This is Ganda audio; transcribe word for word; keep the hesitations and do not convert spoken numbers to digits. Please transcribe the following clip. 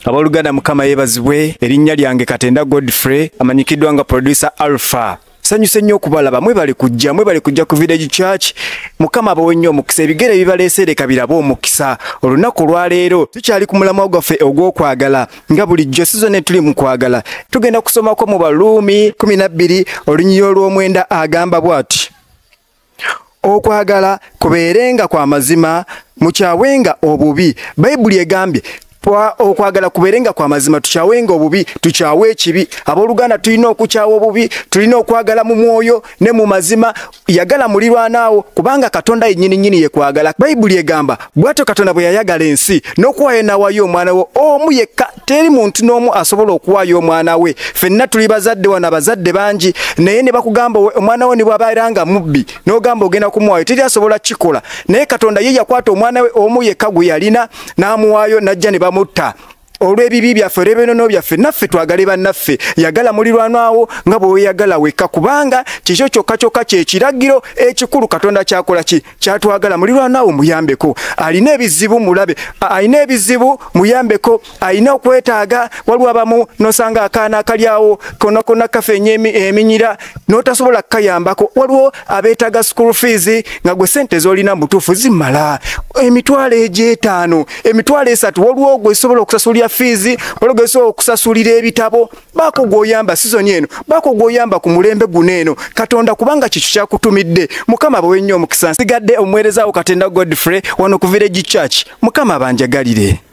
Abaluganda mukama yebazibwe, erinnya lyange Katenda Godfrey, amanyikiddwa nga producer Alpha. Sanyuse nnyo okubalaba, mwebale kujja, mwebale kujja ku Village Church. Mukama abawe nnyo omukisa, ebigere bibaleesereka biraba omukisa. Olunaku lwaleero tukyali ku mulamwa gwaffe ogw'okwagala, nga bulijjo sizone tuli mu kwagala. Tugenda kusomako mu Baluumi kumi na bbiri olunyiriri olw'omwenda agamba bw'ati: okwagala kubeerenga kwa mazima, mukyawenga obubi. Bayibuli egambye Pwa okwagala kuberenga kwa mazima, tukyawenga obubi, tukyawe ekibi. Aboluganda tulina okukyawa obubi, tulina okwagala mu mwoyo ne mu mazima. Yagala mulirwanaawo kubanga Katonda yennyini nnyini ye kwagala. Bayibuli egamba bw'atyo Katonda bwe yayagala ensi n'okuwaayo n'awaayo omwana we omu yekka. Teri muntu n'omu asobola okuwaayo omwana we. Ffenna tuli bazadde wana bazadde bangi, naye ne bakugamba omwana we ne bw'abeera nga mubbi n'ogamba ogenda kumuwaayo, teri asobola kikola. Naye Katonda ye yakwata omwana we omu yekka gwe yalina n'amuwaayo, n'ajja ne mutta olw'ebibi byaffe olw'ebinono byaffe. Naffe twagale bannaffe, yagala mulirwanaawo nga bwe yagala wekka, kubanga kikyo kyokka kyokka kye kiragiro ekikulu Katonda kyakola ki kyatwagala. Mulirwanaawo muyambeko, alina ebizibu mulabe, alina ebizibu muyambeko, alina okwetaaga. Waliwo abamu nosanga akaana akalyawo konna konna kafenye eminyira n'otasobola kukayambako. Waliwo abeetaaga school fees nga gwe sente z'olina mutuufu zimala emitwalo egy'etaano, emitwalo esatu. Waliwo gwe sobola okusasulira fees, waliwo gwe okusasulira ebitabo. Baako gw'oyamba sizoni eno, baako gw'oyamba ku mulembe guno eno. Katonda kubanga kikyo kyakutumidde. Mukama abawe nnyo omukisa. Nsigadde omuweerezaawo Katenda Godfrey wano ku Village Church. Mukama abanjagalire.